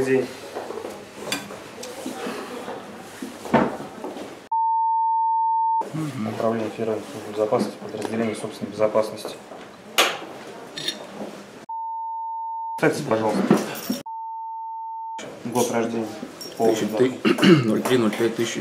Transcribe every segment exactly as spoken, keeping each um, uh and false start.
день. Управление Федеральной службы безопасности, подразделение собственной безопасности. Представьтесь, пожалуйста. Год рождения. ноль три ноль пять тысячи.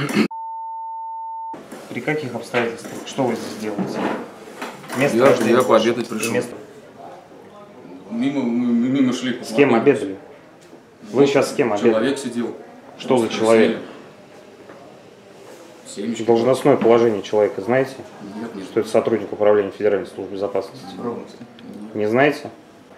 При каких обстоятельствах? Что вы здесь делаете? Место Я, рождения. я пообедать пришел. Место. Мимо, мы мимо шли. С кем обедали? Вы сейчас с кем обедали? Человек сидел. Что за человек? Семечки. Должностное положение человека знаете? Нет, нет. Что это сотрудник управления Федеральной службы безопасности? Не знаете?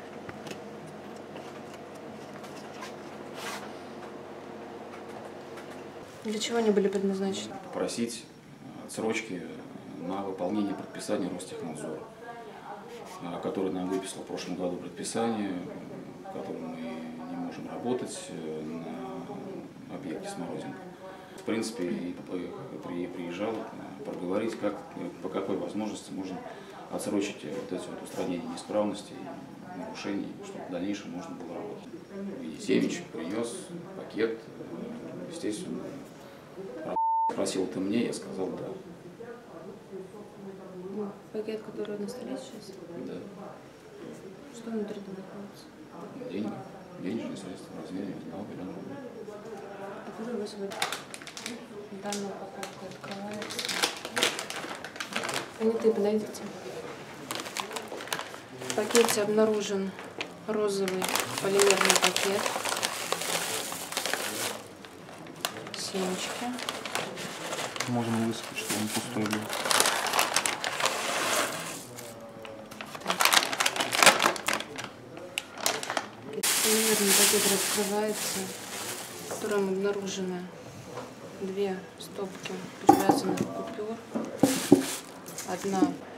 Для чего они были предназначены? Попросить отсрочки на выполнение предписания Ростехнадзора, который нам выписал в прошлом году предписание, в котором мы не можем работать на объекте Смородинка. В принципе, и приезжал проговорить, как, по какой возможности можно отсрочить вот эти вот устранения неисправностей, нарушений, чтобы в дальнейшем можно было работать. И семечек принес пакет, естественно, спросил ты мне, я сказал да. Пакет, который на столе сейчас? Да. Что внутри находится? Деньги, денежные средства в размере одного миллиона рублей. Покажи вы свой. Данная упаковка открывается. Понятые, подойдите. В пакете обнаружен розовый полимерный пакет. Семечки. Можно высыпать, чтобы он пустой был. Полимерный пакет раскрывается, в котором обнаружены две стопки привязанных купюр. Одна